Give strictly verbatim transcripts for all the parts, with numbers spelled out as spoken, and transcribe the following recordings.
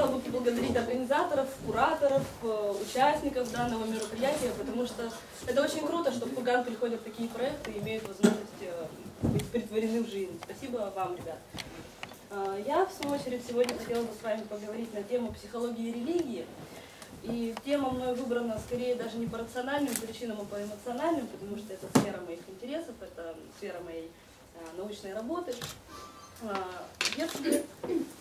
хотела бы поблагодарить организаторов, кураторов, участников данного мероприятия, потому что это очень круто, что в Курган приходят такие проекты и имеют возможность быть притворены в жизнь. Спасибо вам, ребят. Я, в свою очередь, сегодня хотела бы с вами поговорить на тему психологии и религии. И тема мной выбрана скорее даже не по рациональным причинам, а по эмоциональным, потому что это сфера моих интересов, это сфера моей научной работы. Если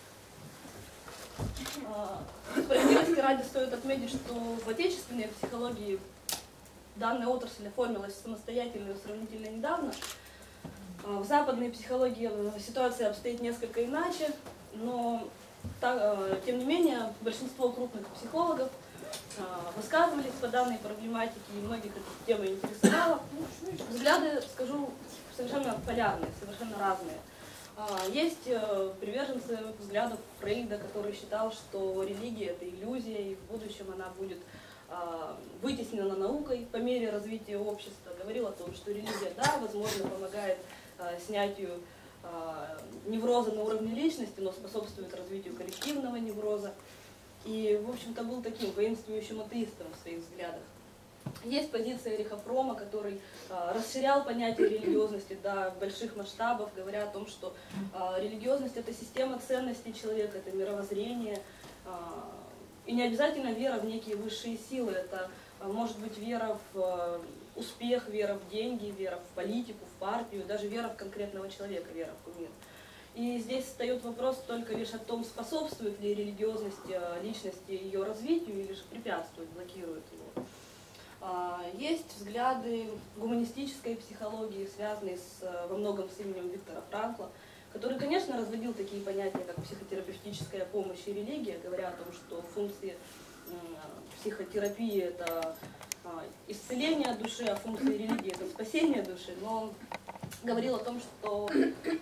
справедливости ради стоит отметить, что в отечественной психологии данная отрасль оформилась самостоятельно и сравнительно недавно. В западной психологии ситуация обстоит несколько иначе, но так, тем не менее большинство крупных психологов высказывались по данной проблематике, и многих эта тема интересовала. Взгляды, скажу, совершенно полярные, совершенно разные. Есть приверженцы взглядов Фрейда, который считал, что религия – это иллюзия, и в будущем она будет вытеснена наукой по мере развития общества. Говорил о том, что религия, да, возможно, помогает снятию невроза на уровне личности, но способствует развитию коллективного невроза. И, в общем-то, был таким воинствующим атеистом в своих взглядах. Есть позиция Эриха Фромма, который э, расширял понятие религиозности до больших масштабов, говоря о том, что э, религиозность – это система ценностей человека, это мировоззрение. Э, и не обязательно вера в некие высшие силы, это э, может быть вера в э, успех, вера в деньги, вера в политику, в партию, даже вера в конкретного человека, вера в кумир. И здесь встает вопрос только лишь о том, способствует ли религиозность э, личности ее развитию или же препятствует, блокирует его. Есть взгляды гуманистической психологии, связанные с, во многом с именем Виктора Франкла, который, конечно, разводил такие понятия, как психотерапевтическая помощь и религия, говоря о том, что функции психотерапии – это исцеление души, а функции религии – это спасение души. Но он говорил о том, что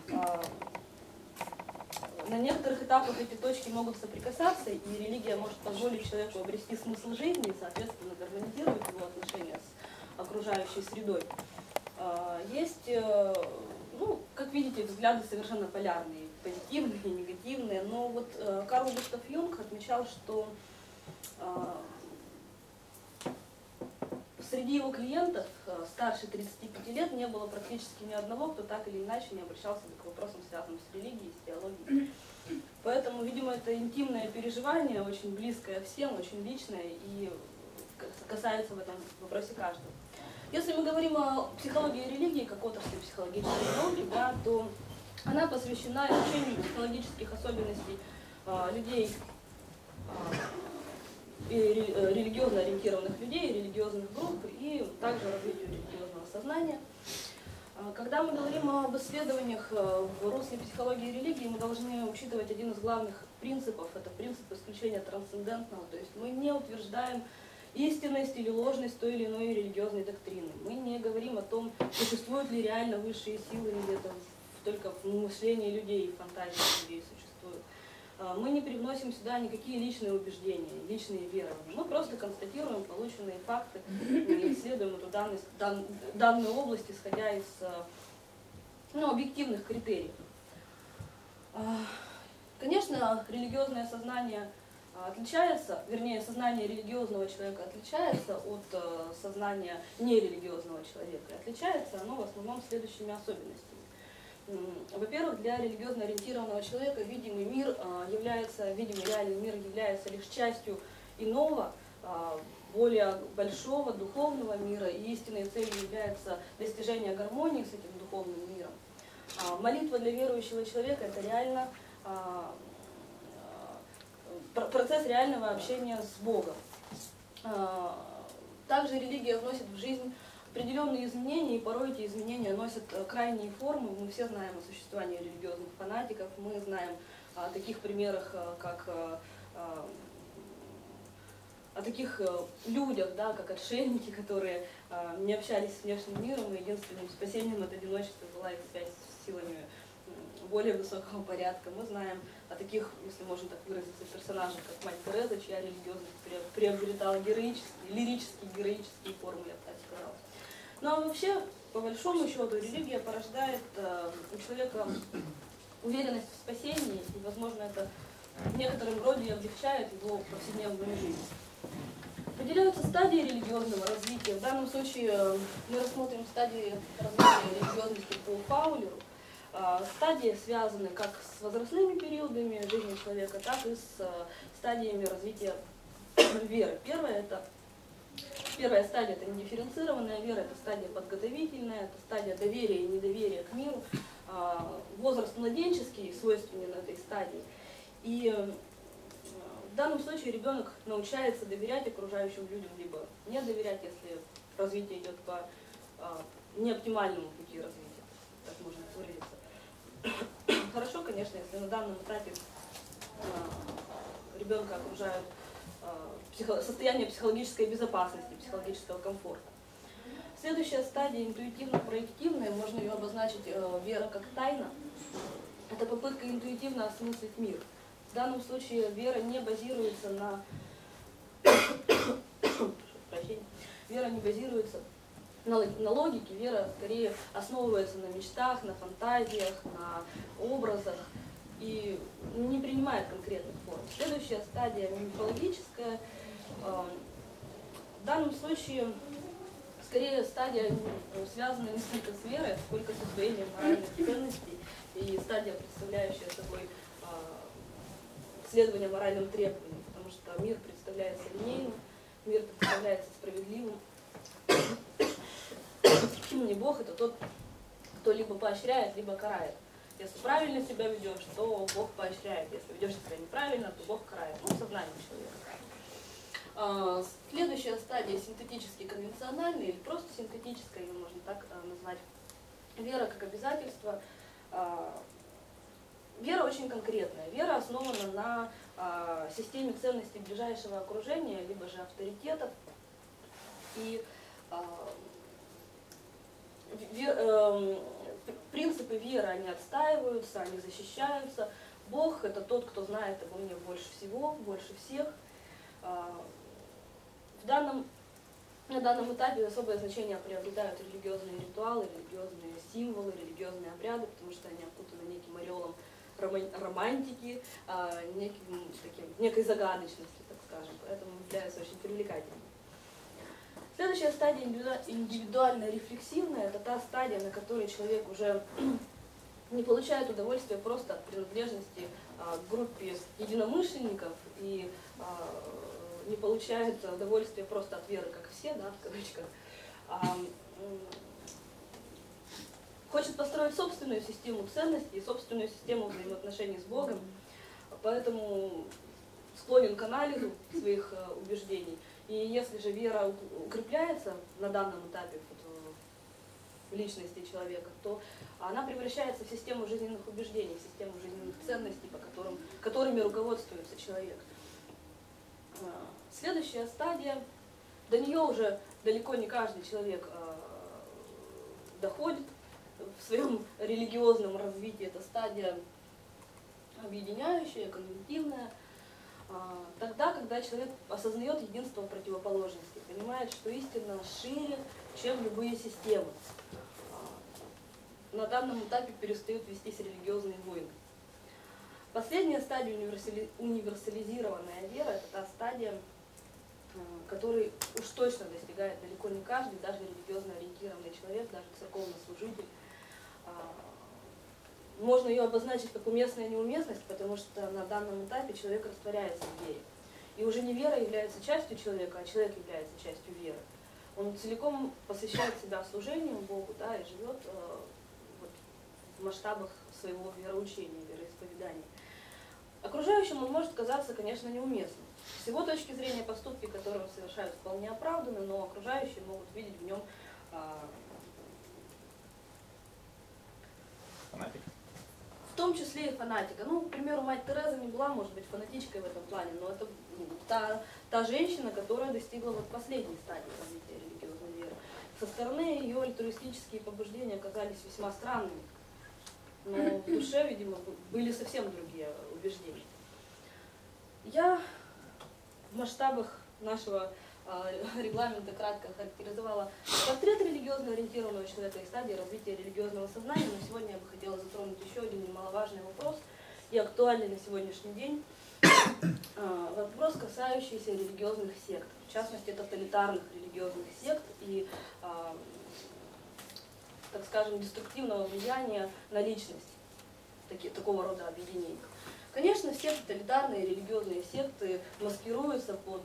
на некоторых этапах эти точки могут соприкасаться, и религия может позволить человеку обрести смысл жизни и, соответственно, гармонизировать его отношения с окружающей средой. Есть, ну, как видите, взгляды совершенно полярные, позитивные и негативные, но вот Карл Густав Юнг отмечал, что среди его клиентов старше тридцати пяти лет не было практически ни одного, кто так или иначе не обращался к вопросам, связанным с религией, с теологией. Поэтому, видимо, это интимное переживание, очень близкое всем, очень личное и касается в этом вопросе каждого. Если мы говорим о психологии и религии, как отрасли психологической науки, да, то она посвящена изучению психологических особенностей а, людей, а, и религиозно ориентированных людей, религиозных групп и также развитию религиозного сознания. Когда мы говорим об исследованиях в русле психологии и религии, мы должны учитывать один из главных принципов, это принцип исключения трансцендентного, то есть мы не утверждаем истинность или ложность той или иной религиозной доктрины. Мы не говорим о том, существуют ли реально высшие силы, или это только в мышлении людей, в фантазии людей существуют. Мы не привносим сюда никакие личные убеждения, личные верования. Мы просто констатируем полученные факты и исследуем эту данную, дан, данную область, исходя из ну, объективных критериев. Конечно, религиозное сознание отличается, вернее, сознание религиозного человека отличается от сознания нерелигиозного человека. И отличается оно в основном следующими особенностями. Во-первых, для религиозно ориентированного человека видимый мир является, видимый реальный мир является лишь частью иного, более большого духовного мира, и истинной целью является достижение гармонии с этим духовным миром. Молитва для верующего человека – это реально процесс реального общения с Богом. Также религия вносит в жизнь определенные изменения, и порой эти изменения носят крайние формы. Мы все знаем о существовании религиозных фанатиков, мы знаем о таких примерах, как о таких людях, да, как отшельники, которые не общались с внешним миром, и единственным спасением от одиночества была их связь с силами более высокого порядка. Мы знаем о таких, если можно так выразиться, персонажах, как Мать Тереза, чья религиозность приобретала героические, лирические, героические формы, я бы так сказала. Ну а вообще, по большому счету, религия порождает э, у человека уверенность в спасении, и, возможно, это в некотором роде облегчает его повседневную жизнь. Выделяются стадии религиозного развития. В данном случае мы рассмотрим стадии развития религиозности по Фаулеру. Стадии связаны как с возрастными периодами жизни человека, так и с стадиями развития веры. Первая, это, первая стадия – это недифференцированная вера, это стадия подготовительная, это стадия доверия и недоверия к миру. Возраст младенческий свойственен этой стадии. И в данном случае ребенок научается доверять окружающим людям, либо не доверять, если развитие идет по неоптимальному пути развития, так можно выразиться. Хорошо, конечно, если на данном этапе ребенка окружают психо состояние психологической безопасности, психологического комфорта. Следующая стадия интуитивно-проективная, можно ее обозначить э, вера как тайна. Это попытка интуитивно осмыслить мир. В данном случае вера не базируется на вера не базируется на, на логике, вера скорее основывается на мечтах, на фантазиях, на образах и не принимает конкретных форм. Следующая стадия мифологическая. Э, в данном случае скорее стадия связана не столько с верой, сколько с усвоением моральных ценностей, и стадия, представляющая собой э, следование моральным требованиям, потому что мир представляется линейным, мир представляется справедливым. Не Бог — это тот, кто либо поощряет, либо карает. Если правильно себя ведешь, то Бог поощряет. Если ведешь себя неправильно, то Бог карает. Ну, сознание человека. Следующая стадия синтетически конвенциональная или просто синтетическая, ее можно так назвать. Вера как обязательство. Вера очень конкретная. Вера основана на системе ценностей ближайшего окружения, либо же авторитетов. И принципы веры, они отстаиваются, они защищаются. Бог — это тот, кто знает обо мне больше всего, больше всех. В данном, на данном этапе особое значение приобретают религиозные ритуалы, религиозные символы, религиозные обряды, потому что они окутаны неким ореолом романтики, неким, таким, некой загадочности, так скажем, поэтому являются очень привлекательными. Следующая стадия индивидуально-рефлексивная — это та стадия, на которой человек уже не получает удовольствия просто от принадлежности к группе единомышленников и не получает удовольствия просто от веры, как все, да, в кавычках. Хочет построить собственную систему ценностей, собственную систему взаимоотношений с Богом, поэтому склонен к анализу своих убеждений. И если же вера укрепляется на данном этапе в личности человека, то она превращается в систему жизненных убеждений, в систему жизненных ценностей, по которым, которыми руководствуется человек. Следующая стадия, до нее уже далеко не каждый человек доходит в своем религиозном развитии. Это стадия объединяющая, конвентивная. Тогда, когда человек осознает единство противоположностей, понимает, что истина шире, чем любые системы. На данном этапе перестают вестись религиозные войны. Последняя стадия универсали... универсализированная вера — это та стадия, которой уж точно достигает далеко не каждый, даже религиозно ориентированный человек, даже церковнослужитель. Можно ее обозначить как уместная неуместность, потому что на данном этапе человек растворяется в вере. И уже не вера является частью человека, а человек является частью веры. Он целиком посвящает себя служению Богу, да, и живет э, вот, в масштабах своего вероучения, вероисповедания. Окружающим он может казаться, конечно, неуместным. С его точки зрения поступки, которые он совершает, вполне оправданы, но окружающие могут видеть в нем э, фанатик. В том числе и фанатика. Ну, к примеру, мать Тереза не была, может быть, фанатичкой в этом плане, но это та, та женщина, которая достигла вот последней стадии развития религиозной веры. Со стороны ее альтруистические побуждения оказались весьма странными, но в душе, видимо, были совсем другие убеждения. Я в масштабах нашего регламента кратко характеризовала портрет религиозно ориентированного человека и стадии развития религиозного сознания, но сегодня я бы хотела затронуть еще один немаловажный вопрос и актуальный на сегодняшний день. Вопрос, касающийся религиозных сект, в частности тоталитарных религиозных сект и, так скажем, деструктивного влияния на личность таки, такого рода объединений. Конечно, все тоталитарные религиозные секты маскируются под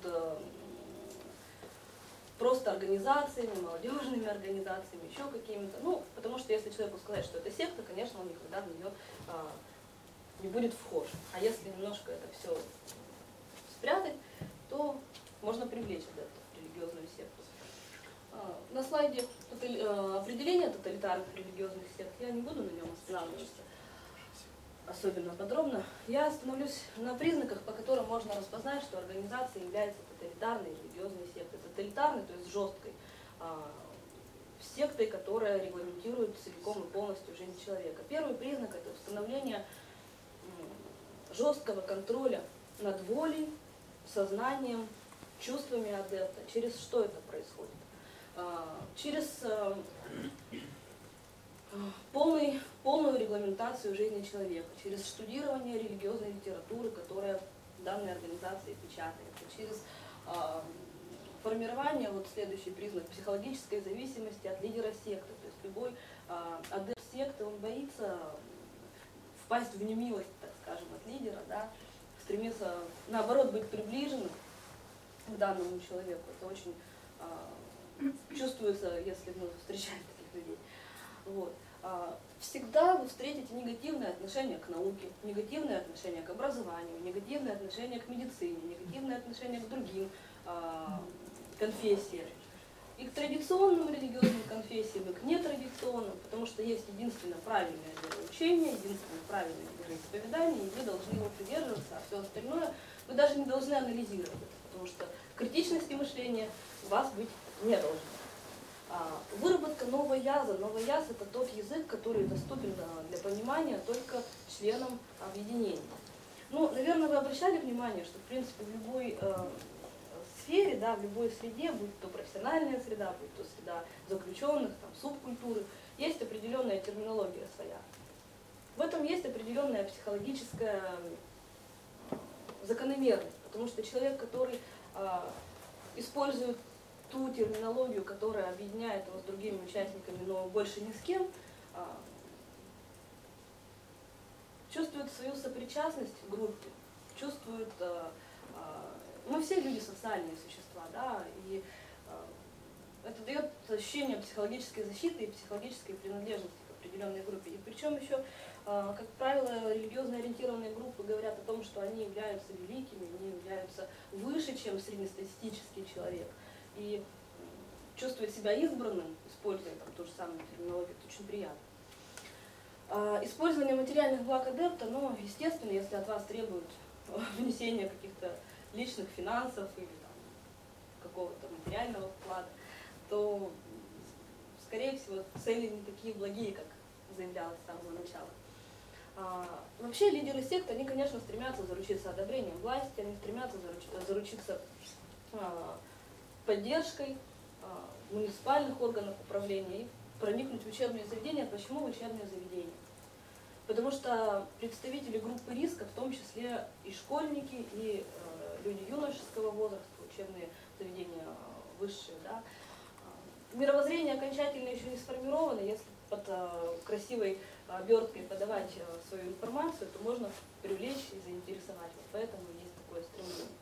просто организациями, молодежными организациями, еще какими-то. Ну, потому что если человеку сказать, что это секта, конечно, он никогда в нее а, не будет вхож. А если немножко это все спрятать, то можно привлечь адептов в религиозную секту. А, на слайде тотали, а, определение тоталитарных религиозных сект, я не буду на нем останавливаться особенно подробно. Я остановлюсь на признаках, по которым можно распознать, что организация является тоталитарной религиозной сектой. Тоталитарной, то есть жесткой, а, сектой, которая регламентирует целиком и полностью жизнь человека. Первый признак – это установление жесткого контроля над волей, сознанием, чувствами адепта. Через что это происходит? А, через а, полный, полную регламентацию жизни человека, через штудирование религиозной литературы, которая в данной организации печатается, через э, формирование, вот следующий признак, психологической зависимости от лидера секты. То есть любой э, адепт секты, он боится впасть в немилость, так скажем, от лидера, да, стремится, наоборот, быть приближенным к данному человеку. Это очень э, чувствуется, если мы встречаем таких людей. Вот. Всегда вы встретите негативное отношение к науке, негативное отношение к образованию, негативное отношение к медицине, негативное отношение к другим конфессиям. И к традиционным религиозным конфессиям, и к нетрадиционным, потому что есть единственно правильное вероучение, единственно правильное вероисповедание, и вы должны его придерживаться, а все остальное вы даже не должны анализировать, потому что критичности мышления у вас быть не должно. Выработка нового яза. Новый яз – это тот язык, который доступен для понимания только членам объединения. Ну, наверное, вы обращали внимание, что, в принципе, в любой э, сфере, да, в любой среде, будь то профессиональная среда, будь то среда заключенных, там, субкультуры, есть определенная терминология своя. В этом есть определенная психологическая закономерность, потому что человек, который э, использует ту терминологию, которая объединяет его с другими участниками, но больше ни с кем, чувствует свою сопричастность к группе, чувствует, мы все люди социальные существа, да, и это дает ощущение психологической защиты и психологической принадлежности к определенной группе. И причем еще, как правило, религиозно ориентированные группы говорят о том, что они являются великими, они являются выше, чем среднестатистический человек. И чувствовать себя избранным, используя там ту же самую терминологию, это очень приятно. А, использование материальных благ адепта, ну, естественно, если от вас требуют внесения каких-то личных финансов или какого-то материального вклада, то, скорее всего, цели не такие благие, как заявлялось с самого начала. А, вообще лидеры сект, они, конечно, стремятся заручиться одобрением власти, они стремятся заруч, заручиться а, поддержкой а, муниципальных органов управления и проникнуть в учебные заведения. Почему в учебные заведения? Потому что представители группы риска, в том числе и школьники, и э, люди юношеского возраста, учебные заведения э, высшие, да, э, мировоззрение окончательно еще не сформировано. Если под э, красивой э, оберткой подавать э, свою информацию, то можно привлечь и заинтересовать. Вот поэтому есть такое стремление.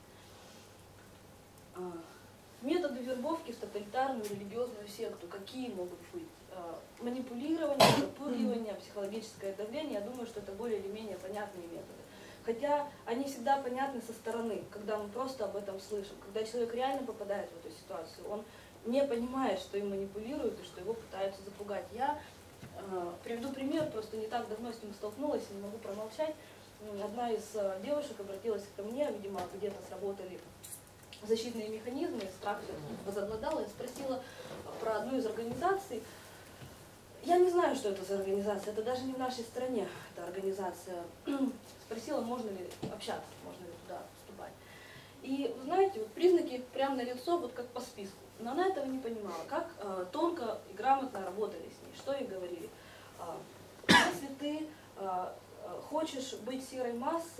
Методы вербовки в тоталитарную религиозную секту какие могут быть? Манипулирование, запугивание, психологическое давление. Я думаю, что это более или менее понятные методы. Хотя они всегда понятны со стороны, когда мы просто об этом слышим. Когда человек реально попадает в эту ситуацию, он не понимает, что им манипулируют и что его пытаются запугать. Я э, приведу пример, просто не так давно с ним столкнулась, не могу промолчать. Одна из девушек обратилась ко мне, видимо, где-то сработали защитные механизмы, страх возобладал. Я спросила про одну из организаций. Я не знаю, что это за организация, это даже не в нашей стране эта организация. Спросила, можно ли общаться, можно ли туда вступать. И, вы знаете, вот признаки прямо на лицо, вот как по списку. Но она этого не понимала, как э, тонко и грамотно работали с ней, что ей говорили. Э, если ты э, хочешь быть серой массой,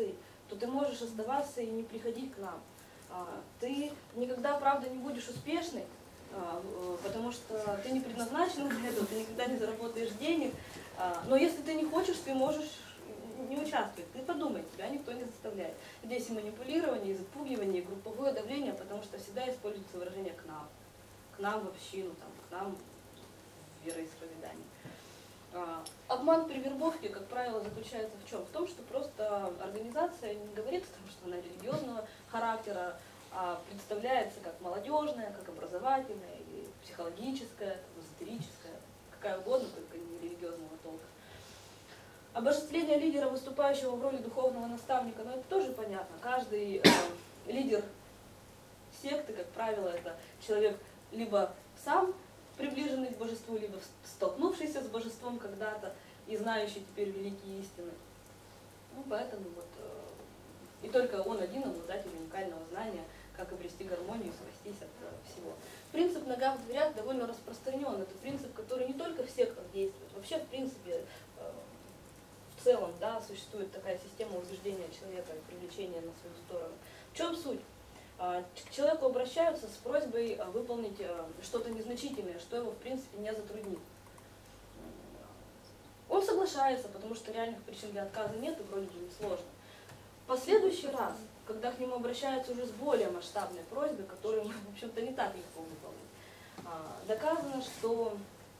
то ты можешь оставаться и не приходить к нам. Ты никогда, правда, не будешь успешной, потому что ты не предназначен для этого, ты никогда не заработаешь денег. Но если ты не хочешь, ты можешь не участвовать. Ты подумай, тебя никто не заставляет. Здесь и манипулирование, и запугивание, и групповое давление, потому что всегда используется выражение «к нам». К нам в общину, там, к нам в вероисповедание. Обман при вербовке, как правило, заключается в чем? В том, что просто организация не говорит о том, что она религиозного характера, а представляется как молодежная, как образовательная, или психологическая, эзотерическая, какая угодно, только не религиозного толка. Обожествление лидера, выступающего в роли духовного наставника, ну это тоже понятно. Каждый э, лидер секты, как правило, это человек либо сам приближенный к божеству, либо столкнувшийся с божеством когда-то и знающий теперь великие истины. Ну, поэтому вот э, и только он один обладатель уникального знания, как обрести гармонию и спастись от э, всего. Принцип «нога в дверях» довольно распространен. Это принцип, который не только в сектах действует. Вообще, в принципе, э, в целом, да, существует такая система убеждения человека и привлечения на свою сторону. В чем суть? К человеку обращаются с просьбой выполнить что-то незначительное, что его в принципе не затруднит. Он соглашается, потому что реальных причин для отказа нет и вроде бы несложно. В последующий раз, когда к нему обращаются уже с более масштабной просьбой, которую, в общем-то, не так легко выполнить, доказано, что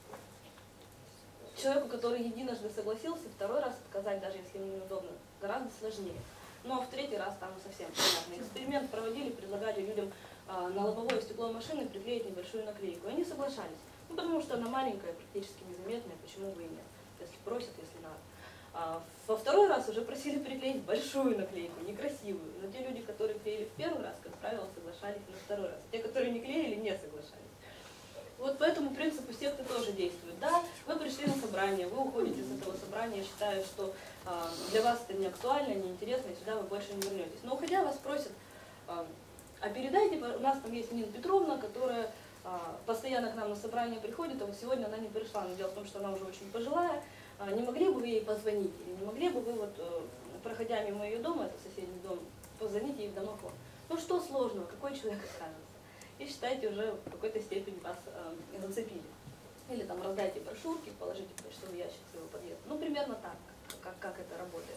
человеку, который единожды согласился, второй раз отказать, даже если ему неудобно, гораздо сложнее. Ну а в третий раз там совсем понятно. Эксперимент проводили, предлагали людям а, на лобовое стекло машины приклеить небольшую наклейку. И они соглашались. Ну потому что она маленькая, практически незаметная, почему бы и нет. Если просят, если надо. А, во второй раз уже просили приклеить большую наклейку, некрасивую. Но те люди, которые клеили в первый раз, как правило, соглашались на второй раз. Те, которые не клеили, не соглашались. Вот по этому принципу секты тоже действуют. Да, вы пришли на собрание, вы уходите с этого собрания, считая, что э, для вас это не актуально, не интересно, и сюда вы больше не вернетесь. Но уходя вас просят, э, а передайте, у нас там есть Нина Петровна, которая э, постоянно к нам на собрание приходит, а вот сегодня она не пришла. Но дело в том, что она уже очень пожилая. Э, не могли бы вы ей позвонить, или не могли бы вы, вот, э, проходя мимо ее дома, это соседний дом, позвонить ей в домофон? Ну что сложного, какой человек окажется? И считайте, уже в какой-то степени вас э, зацепили. Или там раздайте брошюрки, положите в почтовый ящик своего подъезда. Ну, примерно так, как, как это работает.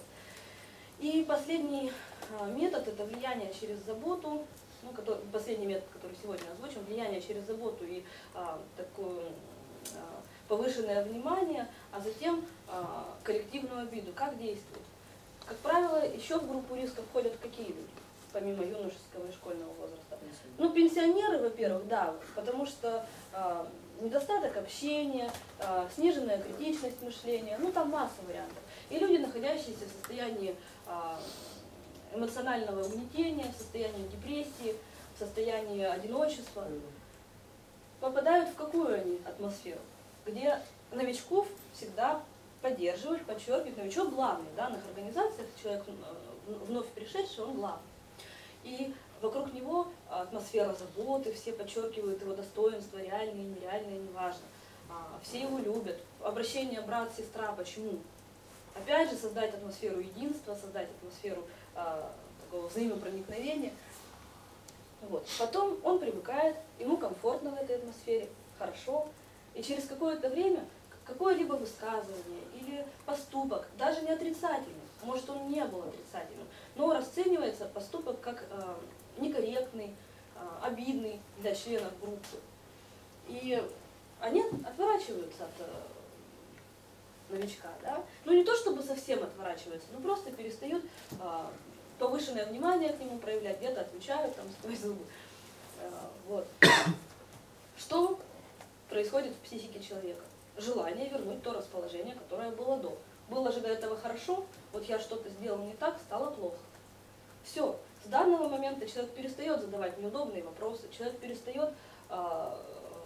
И последний э, метод – это влияние через заботу. Ну, который, последний метод, который сегодня озвучен, влияние через заботу и э, такое э, повышенное внимание, а затем э, коллективную обиду. Как действует? Как правило, еще в группу риска входят какие люди? Помимо юношеского и школьного возраста. Ну, пенсионеры, во-первых, да, потому что э, недостаток общения, э, сниженная критичность мышления, ну, там масса вариантов. И люди, находящиеся в состоянии э, эмоционального угнетения, в состоянии депрессии, в состоянии одиночества, попадают в какую они атмосферу? Где новичков всегда поддерживают, подчеркивают. Новичок главный, в данных организациях человек э, вновь пришедший, он главный. И вокруг него атмосфера заботы, все подчеркивают его достоинства, реальные, нереальные, неважно. Все его любят. Обращение брат-сестра, почему? Опять же, создать атмосферу единства, создать атмосферу а, такого взаимопроникновения. Вот. Потом он привыкает, ему комфортно в этой атмосфере, хорошо. И через какое-то время какое-либо высказывание или поступок, даже не отрицательный, может он не был отрицательным, но расценивается поступок как э, некорректный, э, обидный для членов группы. И они отворачиваются от э, новичка. Да? Ну не то чтобы совсем отворачиваются, но просто перестают э, повышенное внимание к нему проявлять, где-то отвечают там сквозь зубы. Э, вот. Что происходит в психике человека? Желание вернуть то расположение, которое было до. Было же до этого хорошо, вот я что-то сделал не так, стало плохо. Все, с данного момента человек перестает задавать неудобные вопросы, человек перестает э,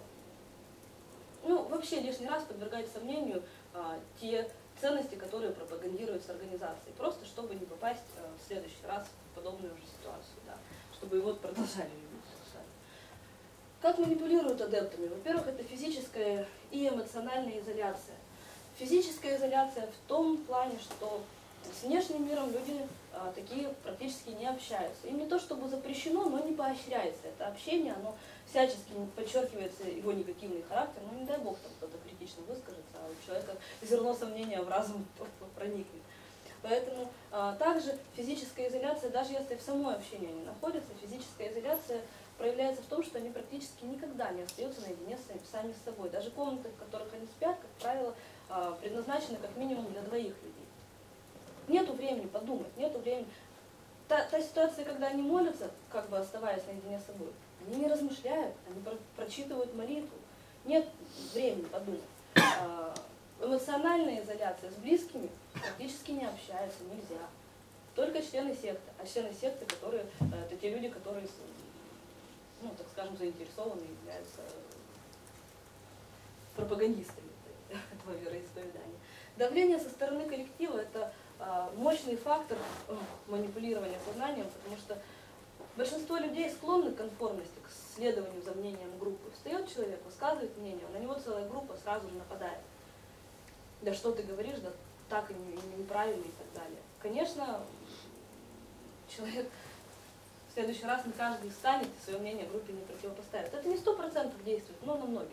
ну, вообще лишний раз подвергать сомнению э, те ценности, которые пропагандируются организацией, просто чтобы не попасть э, в следующий раз в подобную же ситуацию, да, чтобы его продолжали любить. Как манипулируют адептами? Во-первых, это физическая и эмоциональная изоляция. Физическая изоляция в том плане, что с внешним миром люди а, такие практически не общаются. Им не то чтобы запрещено, но не поощряется это общение, оно всячески подчеркивается его негативный характер, ну не дай бог там кто-то критично выскажется, а у человека зерно сомнения в разум проникнет. Поэтому а, также физическая изоляция, даже если в самой общении они находятся, физическая изоляция проявляется в том, что они практически никогда не остаются наедине с, сами с собой. Даже комнаты, в которых они спят, как правило, а, предназначены как минимум для двоих людей. Нету времени подумать, нету времени. Та, та ситуация, когда они молятся, как бы оставаясь наедине с собой, они не размышляют, они про прочитывают молитву. Нет времени подумать. А, эмоциональная изоляция с близкими практически не общаются, нельзя. Только члены секты. А члены секты, которые, это те люди, которые, ну, так скажем, заинтересованы и являются пропагандистами этого вероисповедания. Давление со стороны коллектива – это мощный фактор манипулирования сознанием, потому что большинство людей склонны к конформности, к следованию за мнением группы. Встает человек, высказывает мнение, на него целая группа сразу же нападает. Да что ты говоришь, да так и неправильно и так далее. Конечно, человек в следующий раз не каждый встанет и свое мнение группе не противопоставит. Это не сто процентов действует, но на многих.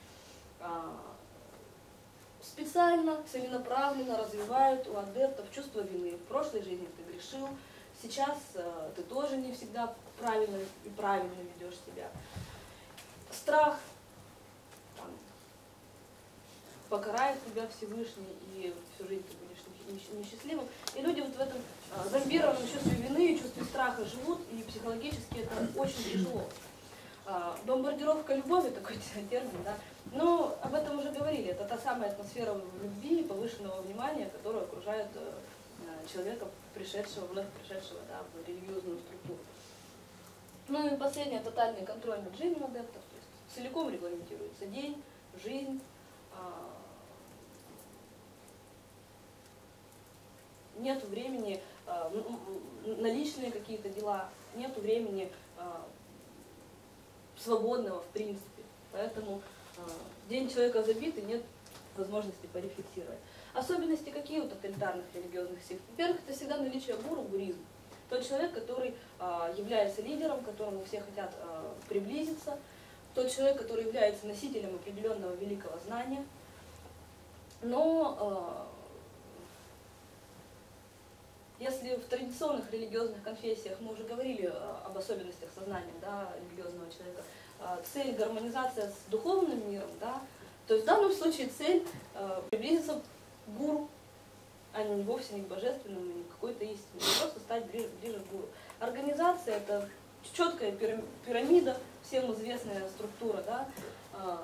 Специально, целенаправленно развивают у адептов чувство вины. В прошлой жизни ты грешил, сейчас э, ты тоже не всегда правильно и правильно ведешь себя. Страх там, покарает тебя Всевышний, и всю жизнь ты будешь несчастливым. И люди вот в этом э, зомбированном чувстве вины и чувстве страха живут, и психологически это очень тяжело. Э, бомбардировка любови, такой термин, да. Но об этом уже говорили. Это та самая атмосфера любви и повышенного внимания, которая окружает э, человека, пришедшего, вновь пришедшего, да, в религиозную структуру. Ну и последнее, тотальный контроль над жизнью адептов. То есть целиком регламентируется день, жизнь. Э, нет времени э, на личные какие-то дела, нет времени э, свободного в принципе. Поэтому день человека забит и нет возможности порефлексировать. Особенности какие у тоталитарных религиозных сект? Во-первых, это всегда наличие гуру, гуризм. Тот человек, который а, является лидером, к которому все хотят а, приблизиться. Тот человек, который является носителем определенного великого знания. Но а, если в традиционных религиозных конфессиях мы уже говорили а, об особенностях сознания, да, религиозного человека, цель гармонизация с духовным миром, да, то есть в данном случае цель э, приблизиться к гуру, а не вовсе не к божественному, не к какой-то истине, просто стать ближе, ближе к гуру. Организация – это четкая пирамида, всем известная структура, да. Э,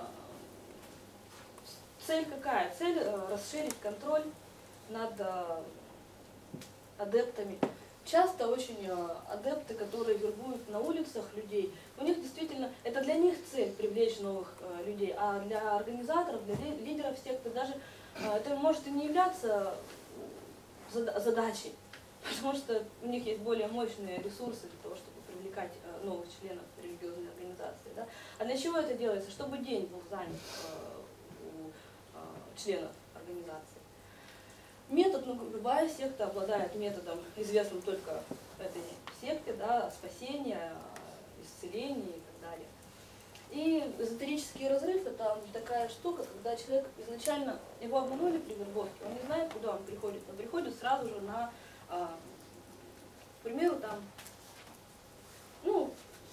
цель какая? Цель э, расширить контроль над э, адептами. Часто очень адепты, которые вербуют на улицах людей, у них действительно, это для них цель привлечь новых э, людей, а для организаторов, для лидеров секты даже э, это может и не являться задачей, потому что у них есть более мощные ресурсы для того, чтобы привлекать э, новых членов религиозной организации. Да? А для чего это делается? Чтобы день был занят э, у э, членов организации. Метод, ну, любая секта обладает методом, известным только этой секте, да, спасения, исцеления и так далее. И эзотерический разрыв – это такая штука, когда человек изначально, его обманули при вербовке, он не знает, куда он приходит, он приходит сразу же на, а, к примеру, там, ну,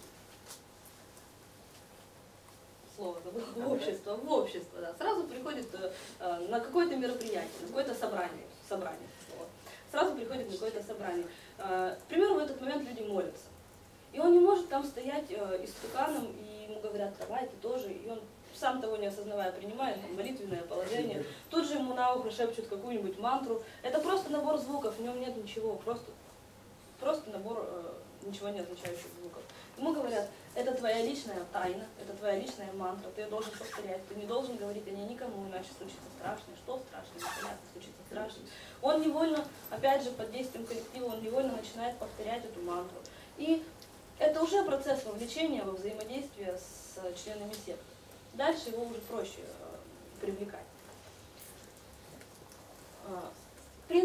слово забыла, в общество, в общество, да, сразу приходит э, на какое-то мероприятие, на какое-то собрание, собрание, слово. Сразу приходит на какое-то собрание. Э, к примеру, в этот момент люди молятся. И он не может там стоять э, истуканом, и ему говорят, давай, ты тоже, и он, сам того не осознавая, принимает там, молитвенное положение, тут же ему на ухо шепчут какую-нибудь мантру. Это просто набор звуков, в нем нет ничего, просто, просто набор э, ничего не означающих звуков. Ему говорят, это твоя личная тайна, это твоя личная мантра, ты ее должен повторять, ты не должен говорить о ней никому, иначе случится страшное. Что страшное? Непонятно, случится страшное. Он невольно, опять же, под действием коллектива, он невольно начинает повторять эту мантру. И это уже процесс вовлечения во взаимодействие с членами секты. Дальше его уже проще э, привлекать. Принципы какие?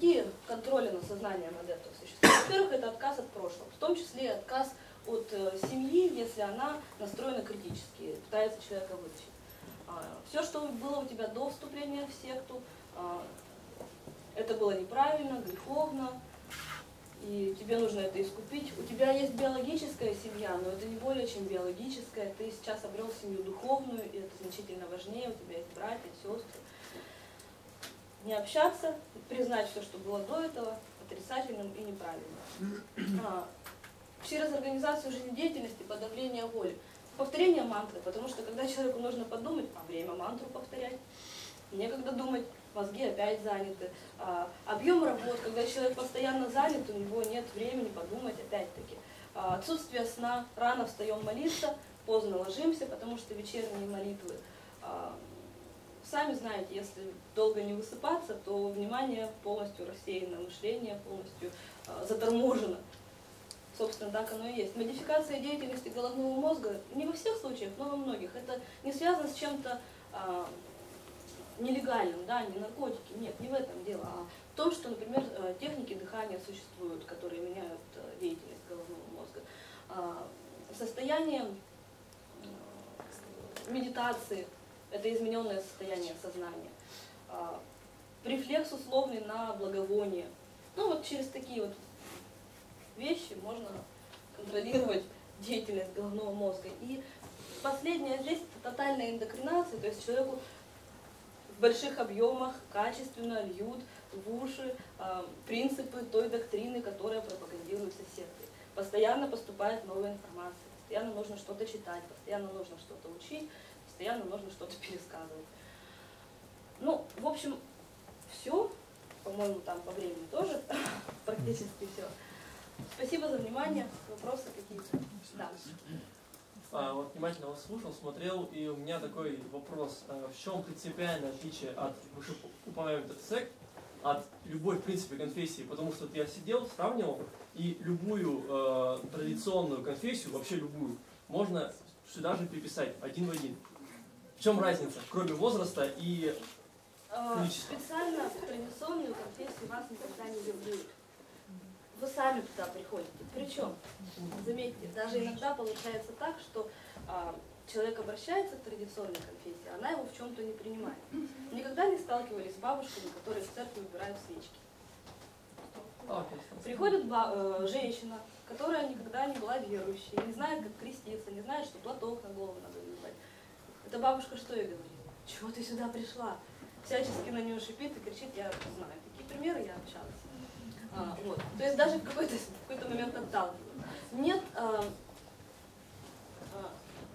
какие контроли на сознание адептов существуют? Во-первых, это отказ от прошлого, в том числе и отказ от э, семьи, если она настроена критически, пытается человека вытащить. А, все, что было у тебя до вступления в секту, а, это было неправильно, греховно, и тебе нужно это искупить. У тебя есть биологическая семья, но это не более чем биологическая. Ты сейчас обрел семью духовную, и это значительно важнее. У тебя есть братья, сестры. Не общаться, признать все, что было до этого, отрицательным и неправильным. А, через организацию жизнедеятельности, подавление воли. Повторение мантры, потому что когда человеку нужно подумать, а время мантру повторять, некогда думать, мозги опять заняты. А, объем работ, когда человек постоянно занят, у него нет времени подумать, опять-таки. А, отсутствие сна, рано встаем молиться, поздно ложимся, потому что вечерние молитвы. А, сами знаете, если долго не высыпаться, то внимание полностью рассеяно, мышление полностью а, заторможено. Собственно, так оно и есть. Модификация деятельности головного мозга не во всех случаях, но во многих. Это не связано с чем-то а, нелегальным, да, не наркотики, нет, не в этом дело, а в том, что, например, техники дыхания существуют, которые меняют деятельность головного мозга. Состояние медитации – это измененное состояние сознания. Рефлекс условный на благовоние. Ну вот через такие вот вещи можно контролировать деятельность головного мозга. И последнее здесь – тотальная эндокринация, то есть человеку в больших объемах качественно льют в уши э, принципы той доктрины, которая пропагандируется сектой. Постоянно поступает новая информация, постоянно нужно что-то читать, постоянно нужно что-то учить, постоянно нужно что-то пересказывать. Ну, в общем, все, по-моему, там по времени тоже практически все. Спасибо за внимание. Вопросы какие-то? Да. А, вот внимательно вас слушал, смотрел, и у меня такой вопрос. А, в чем принципиальное отличие от вышеупомянутых сект, от любой, в принципе, конфессии? Потому что вот я сидел, сравнивал, и любую э, традиционную конфессию, вообще любую, можно сюда же приписать один в один. В чем разница, кроме возраста и количества? Специально в традиционную конфессию вас никогда не вербуют. Вы сами туда приходите. Причем, заметьте, даже иногда получается так, что а, человек обращается к традиционной конфессии, она его в чем-то не принимает. Никогда не сталкивались с бабушками, которые в церкви убирают свечки. Приходит ба- э, женщина, которая никогда не была верующей, не знает, как креститься, не знает, что платок на голову надо надевать. Эта бабушка что ей говорит? Чего ты сюда пришла? Всячески на нее шипит и кричит, я знаю. Такие примеры я общалась. А, вот. То есть даже в какой-то какой-то момент отталкивают. Нет а, а,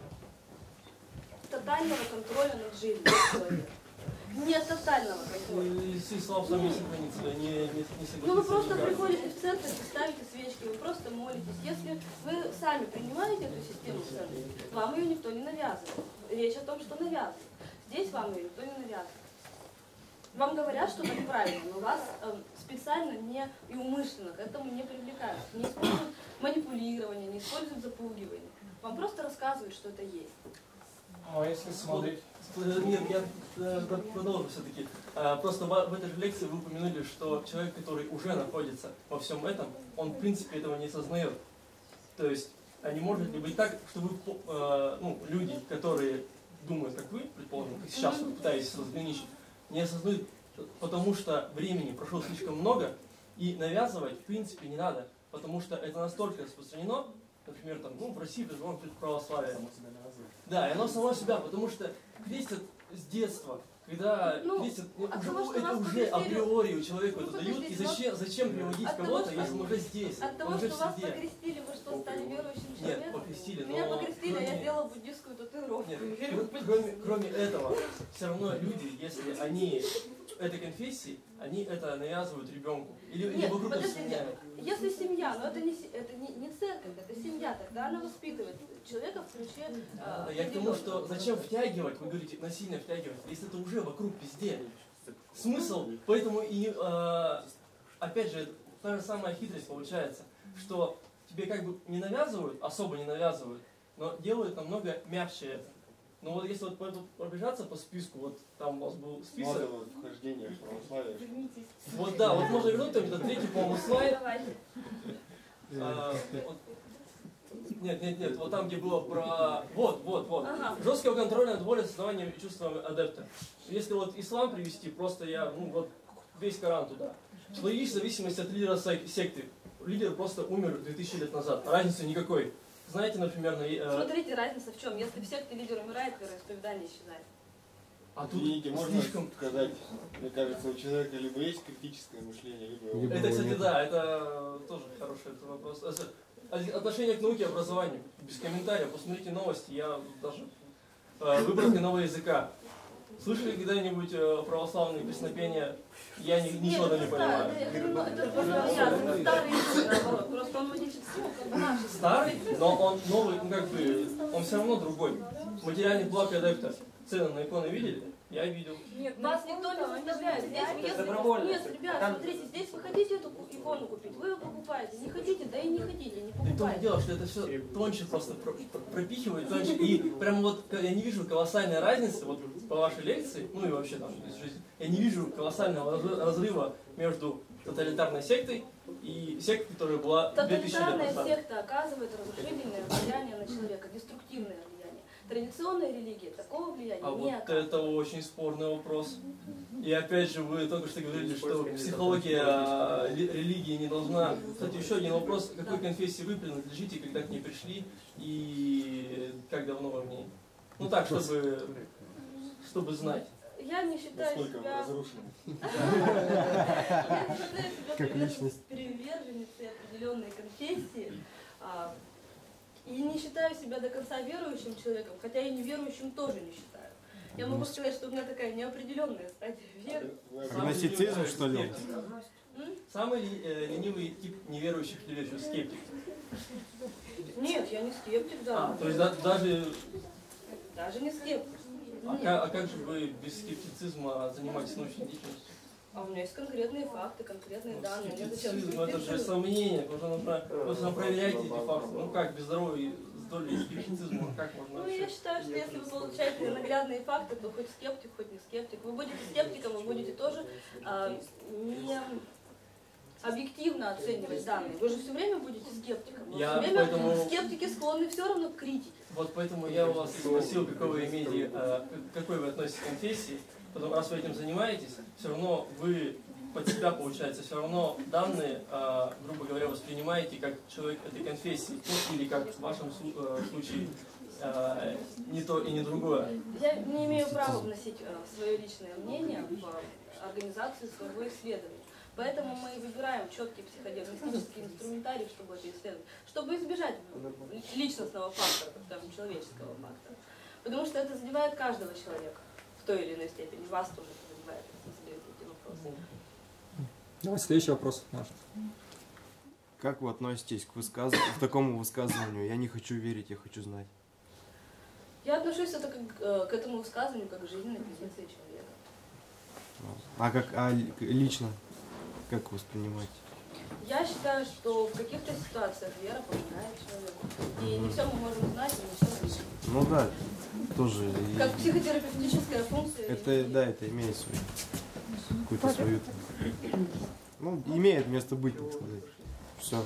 тотального контроля над жизнью человека. Нет тотального контроля. Если слав сами сохранится, не, не, не Ну вы просто приходите в церковь и ставите свечки, вы просто молитесь. Если вы сами принимаете эту систему церкви, вам ее никто не навязывает. Речь о том, что навязывают. Здесь вам ее никто не навязывает. Вам говорят, что это неправильно, но вас э, специально не и умышленно к этому не привлекают. Не используют манипулирование, не используют запугивание. Вам просто рассказывают, что это есть. А если смотреть? Нет, я э, продолжу все-таки. Просто в, в этой же лекции вы упомянули, что человек, который уже находится во всем этом, он в принципе этого не сознает. То есть, а не может ли быть так, что вы, э, ну, люди, которые думают, как вы, предположим, сейчас вот пытаетесь разграничить, не осознают, потому что времени прошло слишком много, и навязывать в принципе не надо, потому что это настолько распространено, например, там, ну, в России призываем православие. Само себя навязывает. Да, и оно само себя, потому что крестят с детства, когда ну, крестят, от уже, того, это уже априори у человека ну, это дают, и зачем, зачем приводить кого-то, если он уже здесь, от того, он уже что в вас себе. покрестили, вы что, стали верующим человеком? Нет, покрестили, но... Меня покрестили, кроме... а я сделала буддистскую татуировку. Нет, кроме, кроме этого, все равно люди, если они этой конфессии, они это навязывают ребенку. Или, Нет, или вокруг подождите, если семья, но это не, это не, не церковь, это семья, тогда она воспитывает человека в ключе. Э, Я к тому, что зачем втягивать, вы говорите, насильно втягивать, если это уже вокруг везде. Смысл, поэтому и, э, опять же, та же самая хитрость получается, что тебе как бы не навязывают, особо не навязывают, но делают намного мягче это. Ну вот если вот по- пробежаться по списку, вот там у вас был список. Надо вот вхождение в православие. Вот да, вот можно вернуть, там это третий, по-моему, слайд. Давайте. А, вот. Нет, нет, нет, вот там, где было про... Вот, вот, вот. Ага. Жесткого контроля над волей, сознанием и чувством адепта. Если вот ислам привести, просто я, ну вот, весь Коран туда. Человек в зависимости от лидера сек- секты. Лидер просто умер две тысячи лет назад. Разницы никакой. Знаете, например, на... э, Смотрите, разница в чем. Если в секте лидер умирает, вероисповедание исчезает. А тут Извините, можно слишком... сказать, мне кажется, у человека либо есть критическое мышление, либо его... Либо- Это, кстати, нет. да, это тоже хороший этот вопрос. Э, Отношение к науке и образованию. Без комментариев. Посмотрите новости. Я даже... Э, выборка нового языка. Слышали когда-нибудь э, православные песнопения? Я ни, ничего там не это понимаю. старый, это, ну, это просто я, старый язык, наоборот. Просто он модифицирован, как бы наш язык. Старый, но он новый, ну как бы, он все равно другой. Материальный благ адепта. Цены на иконы видели? Я видел. Нет, вас никто не заставляет. Здесь, если... добровольно. Нет, ребят, Там- смотрите, здесь вы хотите эту ку- икону купить, вы ее покупаете. Не хотите, да и не хотите, не И в том покупайте. дело, что это все тоньше просто про- про- пропихивает, тоньше. И прям вот я не вижу колоссальной разницы, вот по вашей лекции, ну и вообще там из жизни, я не вижу колоссального разры- разрыва между тоталитарной сектой и сектой, которая была две тысячи лет Тоталитарная назад. секта оказывает разрушительное влияние на человека, деструктивное влияние. Традиционная религия такого влияния А не вот оказывает. это очень спорный вопрос. И опять же, вы только что говорили, что психология а, ли- религии не должна... Кстати, еще один вопрос. К какой конфессии вы принадлежите, когда к ней пришли, и как давно вы в ней? Ну так, чтобы, чтобы знать. Я не считаю Насколько мы себя... разрушены. Я не считаю себя Как привержен- личность. приверженницей определенной конфессии. а, И не считаю себя до конца верующим человеком, хотя и неверующим тоже не считаю. Я могу сказать, что у меня такая неопределенная стадия веры. Вы Агностицизм, что ли? М? Самый ли- э, ленивый тип неверующих людей, скептик. Нет, я не скептик, А, да. то есть да- даже... Даже не скептик. А, Нет. ка- а как же вы без скептицизма занимаетесь научной деятельностью? А у меня есть конкретные факты, конкретные данные. Мне зачем Скептицизм, это же скептицизм? сомнение, потому что нужно, нужно проверять эти факты. Ну как, без здоровой с долей скептицизма, как можно Ну, я вообще? считаю, что если вы получаете наглядные факты, то хоть скептик, хоть не скептик. Вы будете скептиком, вы будете тоже а, не объективно оценивать данные. Вы же все время будете скептиком. Но Я все время поэтому- скептики склонны все равно к критике. Вот поэтому я у вас и спросил, какой вы имеете, э, к какой вы относитесь к конфессии. Потом, раз вы этим занимаетесь, все равно вы под себя, получается, все равно данные, э, грубо говоря, воспринимаете как человек этой конфессии, ну, или как в вашем слу- э, случае э, не то и не другое. Я не имею права вносить свое личное мнение в организацию своего исследования. Поэтому мы и выбираем четкий психодиагностический инструментарий, чтобы это исследовать, чтобы избежать личностного фактора, там, человеческого фактора. Потому что это задевает каждого человека в той или иной степени. Вас тоже задевает, если задаете эти вопросы. Давай следующий вопрос, Маша. Как вы относитесь к, высказ... к такому высказыванию? Я не хочу верить, я хочу знать. Я отношусь это как, э, к этому высказыванию как к жизненной позиции человека. А как а ли- лично, как воспринимаете? Я считаю, что в каких-то ситуациях вера помогает человеку. И не все мы можем знать, и не все видим. Ну да, тоже. и- Как психотерапевтическая функция. Это, религии. да, это имеет свою, какую-то свою... Ну, имеет место быть, так сказать. Все.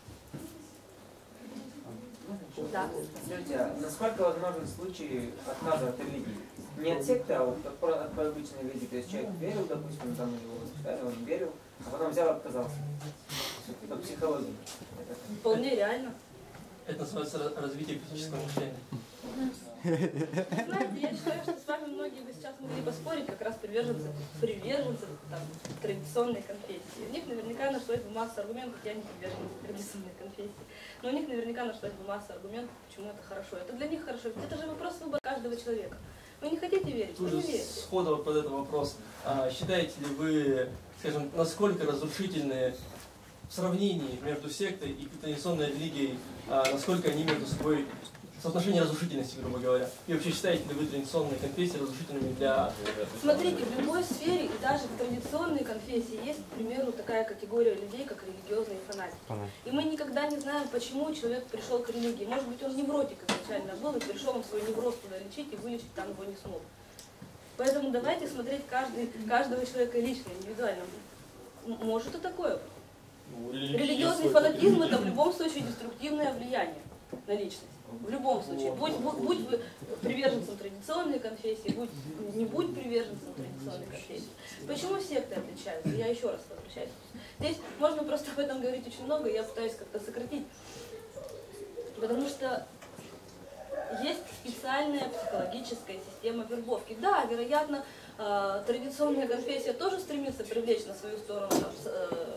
Да. Скажите, а насколько возможен случай отказа от религии? Не от секты, а вот от, про- от обычной религии. То есть человек верил, допустим, там его воспитали, он верил, а потом взял и отказался. Это психология. Это- Вполне реально. Это называется ра- развитие критического мышления. Знаете, я считаю, что с вами многие бы сейчас могли поспорить, как раз приверженцы, приверженцы там, традиционной конфессии. У них наверняка нашлось бы масса аргументов, я не приверженец традиционной конфессии, но у них наверняка нашлось бы масса аргументов, почему это хорошо. Это для них хорошо. Это же вопрос выбора каждого человека. Вы не хотите верить, вы Тут не же верите. сходу вот под этот вопрос. А, считаете ли вы, скажем, насколько разрушительные в сравнении между сектой и традиционной религией, а, насколько они между собой соотношение разрушительности, грубо говоря. И вообще считаете ли вы традиционные конфессии разрушительными для... Смотрите, в любой сфере, и даже в традиционной конфессии, есть, к примеру, такая категория людей, как религиозные фанатики. И мы никогда не знаем, почему человек пришел к религии. Может быть, он невротик изначально был, и пришел он свой невроз туда лечить, и вылечить там его не смог. Поэтому давайте смотреть каждый, каждого человека лично, индивидуально. Может и такое. Ну, Религиозный фанатизм – это в любом случае деструктивное влияние на личность. В любом случае. Будь, будь, будь вы приверженцем традиционной конфессии, будь, не будь приверженцем традиционной конфессии. Почему секты отличаются? Я еще раз возвращаюсь. Здесь можно просто об этом говорить очень много, я пытаюсь как-то сократить. Потому что есть специальная психологическая система вербовки. Да, вероятно, э, традиционная конфессия тоже стремится привлечь на свою сторону там, э,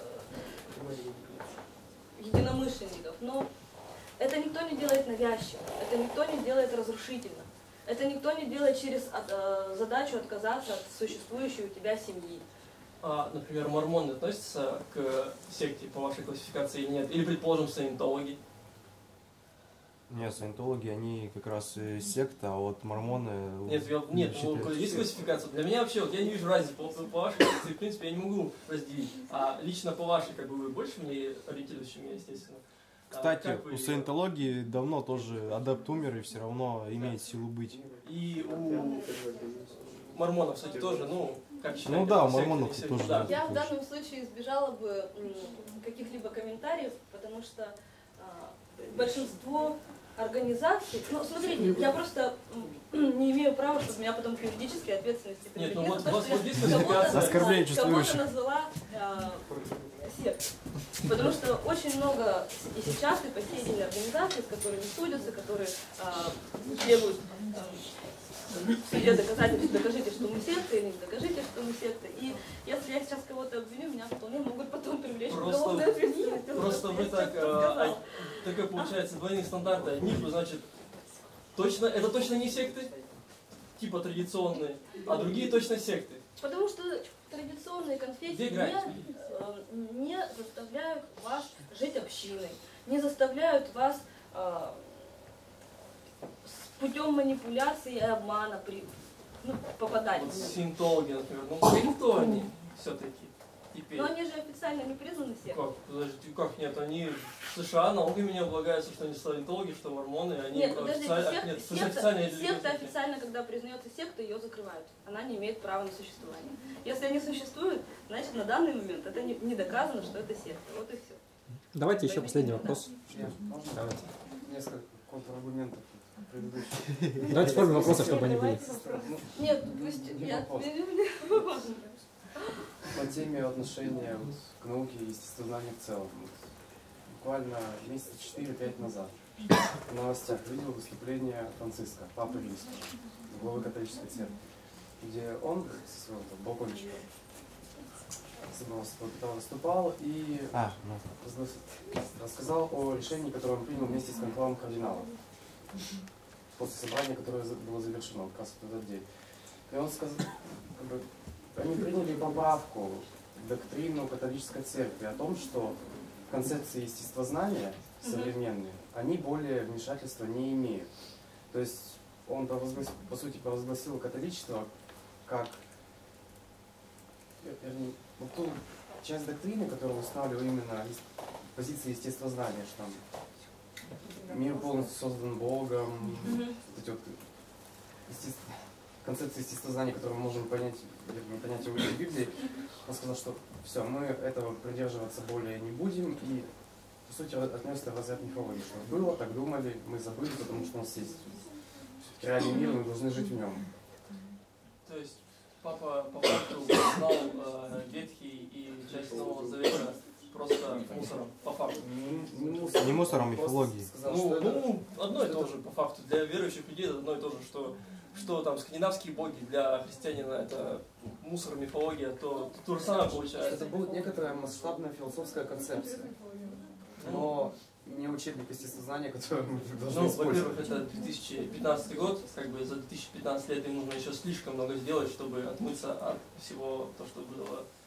единомышленников, но это никто не делает навязчиво, это никто не делает разрушительно, это никто не делает через э, задачу отказаться от существующей у тебя семьи. А, например, мормоны относятся к секте по вашей классификации или нет? Или, предположим, саентологи? Нет, саентологи, они как раз и секта, а вот мормоны... Нет, я, нет, ну, есть классификация. Для меня вообще, вот я не вижу разницы по, по вашей классификации, в принципе, я не могу разделить. А лично по вашей, как бы, вы больше мне ориентируетесь, чем я, естественно. Кстати, а, вы... у саентологии давно тоже адепт умер и все равно имеет силу быть. И у мормонов, кстати, тоже, ну, как считаете? Ну да, у секты, мормонов секты, тоже. да. Я в данном случае избежала бы каких-либо комментариев, потому что а, большинство организаций, ну смотрите, я просто не имею права, чтобы меня потом к юридической ответственности привлекли. Нет, ну вот за то, вот что здесь я кого-то- Оскорбление чувствующих. кого-то назвала а, сект. Потому что очень много и сейчас, и по сей день организаций, с которыми судятся, которые а, требуют а, в суде доказательств, докажите, что мы секта, или не докажите, что мы секта. И если я сейчас кого-то обвиню, меня вполне могут потом привлечь к Просто- уголовной ответственности. Просто вы так, а, такое получается, двойные стандарты. Одни, значит, точно, это точно не секты, типа традиционные, а другие точно секты. Потому что традиционные конфессии Где не, граница? э, не заставляют вас жить общиной, не заставляют вас э, с путем манипуляции и обмана при, ну, попадать Вот в них. саентологи, например, ну кто они все-таки теперь? Но они же официально не признаны сектой. Как? Подождите, как нет? Они в США налогами не облагаются, что они саентологи, что мормоны, они Нет, подождите, официально... сек- Нет, секта, официальные секта религиозные. официально, когда признается секта, ее закрывают. Она не имеет права на существование. Если они существуют, значит на данный момент это не, не доказано, что это секта. Вот и все. Давайте еще последний вопрос. Нет, можно Давайте. несколько контраргументов предыдущих? Давайте в форме вопросов, чтобы они были. Ну, Нет, пусть не я... вопрос. По теме отношения вот к науке и естествознанию в целом. Вот, буквально месяца четыре-пять назад в новостях видел выступление Франциска, Папы Римского, главы католической церкви, где он со своего там балкончика выступал и А, ну. рассказал о решении, которое он принял вместе с конклавом кардиналов после собрания, которое было завершено как раз в этот день. И он сказал, как бы, они приняли поправку в доктрину католической церкви о том, что концепции естествознания современные, они более вмешательства не имеют. То есть он, провозгласил, по сути, провозгласил католичество как вернее, вот ту часть доктрины, которую устанавливал именно позиции естествознания, что там мир полностью создан Богом, Мгм. вот эти вот естественно, концепции естествознания, которые мы можем понять, вернее, понять его из Библии, он сказал, что все, мы этого придерживаться более не будем, и по сути отнес это в разряд мифологии, что было, так думали, мы забыли, потому что у нас есть реальный мир, мы должны жить в нем. То есть папа по факту знал э, Ветхий и часть Нового Завета просто мусором, по факту. Не, не мусор, Не мусором, просто мифологией. сказал, Ну, что это- ну, одно и то же, по факту. Для верующих людей это одно и то же, что, что там скандинавские боги для христианина это мусор, мифология, то то же самое получается. Это будет некоторая масштабная философская концепция, но не учебник естествознания, который мы должны Ну, использовать. во-первых, это две тысячи пятнадцатый год, как бы за две тысячи пятнадцать лет им нужно еще слишком много сделать, чтобы отмыться от всего то, что было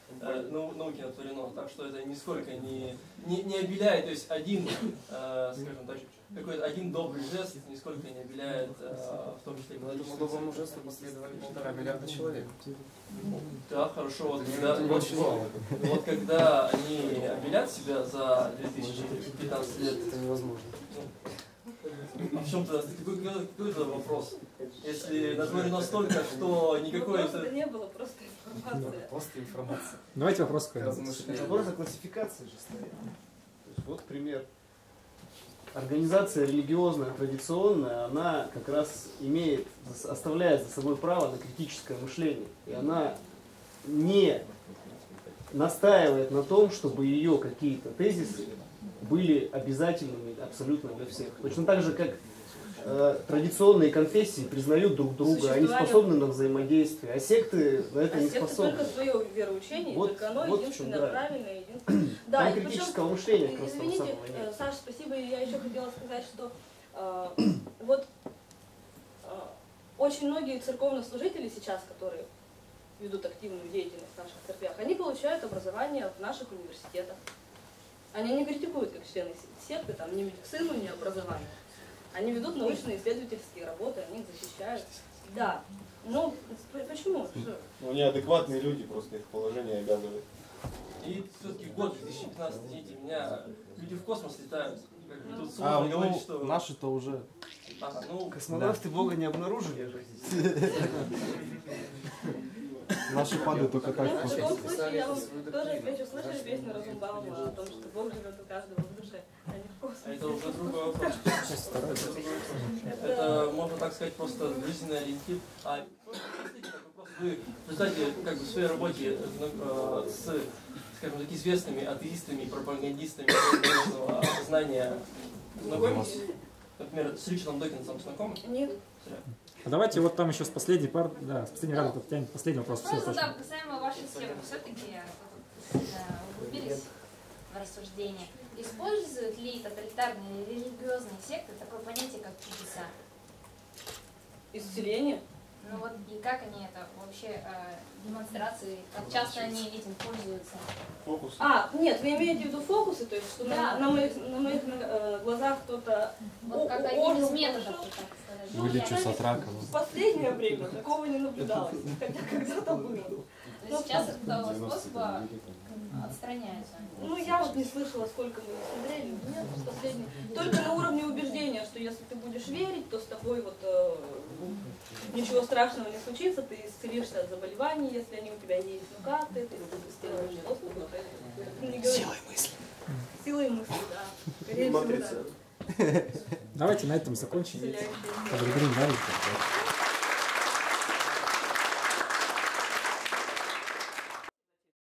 э, нау- науки натворено, так что это нисколько не, не, не обеляет, то есть один, э, скажем так, какой-то один добрый жест нисколько не обеляет, э, в том числе и Но этому политическую доброму жесту последовали полтора миллиарда человек. Да, хорошо, вот Это не- когда, это не вот, очень мало. вот когда они обелят себя за две тысячи пятнадцать лет, Это невозможно. а в чем тогда, какой, какой, какой это вопрос? Если натворено столько, что никакой... Вопроса это- не было, просто информация. Просто информация. Давайте вопрос какой-нибудь. Размышления. Вопрос о классификации же стоит. То есть вот пример. Организация религиозная, традиционная, она как раз имеет, оставляет за собой право на критическое мышление. И она не настаивает на том, чтобы ее какие-то тезисы были обязательными абсолютно для всех. Точно так же, как э, традиционные конфессии признают друг друга, они Существование- способны на взаимодействие, а секты на это А не секта способны. только свое вероучение, Вот- только оно вот в чем единственное драйв. правильное, единственное. Да, Там и причем, критического мышления как раз того извините, самого э, нет. Саша, спасибо, и я еще хотела сказать, что э, вот э, очень многие церковнослужители сейчас, которые ведут активную деятельность в наших церквях, они получают образование в наших университетах. Они не критикуют, как члены секты, там, ни медицину, ни образование. Они ведут научно-исследовательские работы, они их защищают. Да. Ну, п- почему? Что? Ну, неадекватные люди, просто их положение обязывает. И все-таки год две тысячи пятнадцатый, извините, меня люди в космос летают. Как бы тут А, сложно говорить, ну, что... наши-то уже. Ага, ну, Космонавты Бога не обнаружили. Наши падают только так. Ну, в просто. таком случае я вам свою тоже доктрину. отвечу. Слышали песню Розенбаума о том, что Бог живет у каждого в душе, а не в а космосе? это уже другой вопрос. Это другой вопрос. Это, можно так сказать, просто жизненный ориентир. А простите, такой вопрос. Вы в результате как бы, в своей работе э, с, скажем так, известными атеистами и пропагандистами религиозного знания знакомитесь? Например, с Ричардом Докинсом знакомы? Нет. Зря. А давайте вот там еще с последней пар, да, с последней рады потянем последний вопрос. Все, Просто, точно. да, касаемо вашей схемы, все-таки углубились в рассуждение. Используют ли тоталитарные религиозные секты такое понятие, как чудеса? Исцеление? Ну вот и как они это вообще э, демонстрации, как часто они этим пользуются? Фокус. А, нет, вы имеете в виду фокусы, то есть, что Да. на, на моих, на моих э, глазах кто-то Вот как о- один из ожил, методов, пошел. так сказать. Ну, Вылечусь я, от рака. В последнее время такого не наблюдалось, хотя когда-то было. То есть сейчас от этого способа отстраняются. Ну, я вот не слышала, сколько мы смотрели. Нет, последнее. Только на уровне убеждения, что если ты будешь верить, то с тобой вот э, ничего страшного не случится, ты исцелишься от заболеваний, если они у тебя есть. Ну как ты, ты сделаешь доступ, но ты не говоришь. Силой мысли. Силой мысли, да. Скорее всего, да. Давайте на этом закончим. Исцеляющая сила. Поблагодарим Давида.